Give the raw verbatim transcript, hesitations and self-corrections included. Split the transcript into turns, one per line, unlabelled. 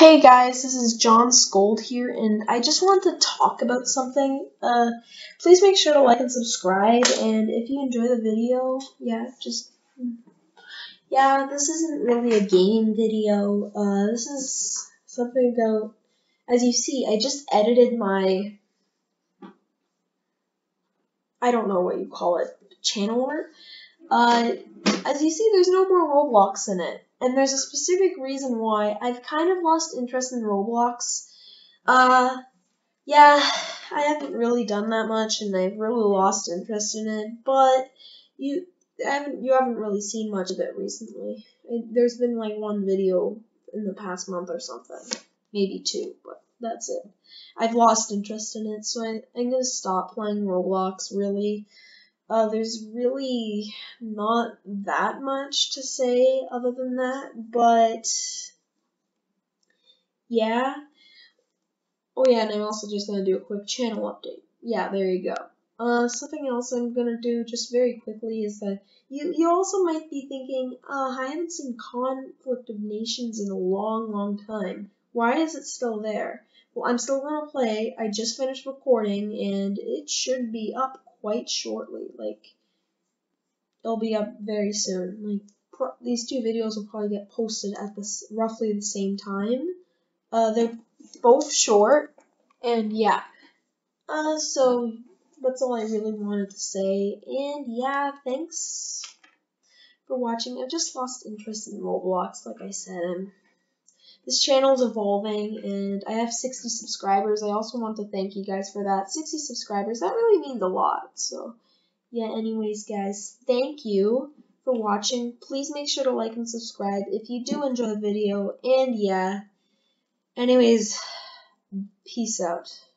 Hey guys, this is John Scold here, and I just want to talk about something. Uh, please make sure to like and subscribe, and if you enjoy the video, yeah, just, yeah, this isn't really a gaming video. Uh, this is something about, as you see, I just edited my, I don't know what you call it, channel art. Uh, as you see, there's no more Roblox in it. And there's a specific reason why. I've kind of lost interest in Roblox. Uh, yeah, I haven't really done that much, and I've really lost interest in it. But you haven't you haven't really seen much of it recently. It, there's been like one video in the past month or something, maybe two, but that's it. I've lost interest in it, so I, I'm gonna stop playing Roblox. Really. Uh, there's really not that much to say other than that, but yeah. Oh yeah, and I'm also just gonna do a quick channel update. Yeah, there you go. Uh, something else I'm gonna do just very quickly is that you you also might be thinking, uh, I haven't seen Conflict of Nations in a long, long time. Why is it still there? Well, I'm still gonna play. I just finished recording, and it should be up quite shortly. Like. It'll be up very soon. Like pro these two videos will probably get posted at this roughly the same time. Uh, they're both short, and yeah. Uh, so that's all I really wanted to say. And yeah, thanks for watching. I've just lost interest in Roblox, like I said. And this channel is evolving, and I have sixty subscribers. I also want to thank you guys for that. sixty subscribers, that really means a lot. So. Yeah, anyways, guys, thank you for watching. Please make sure to like and subscribe if you do enjoy the video. And yeah, anyways, peace out.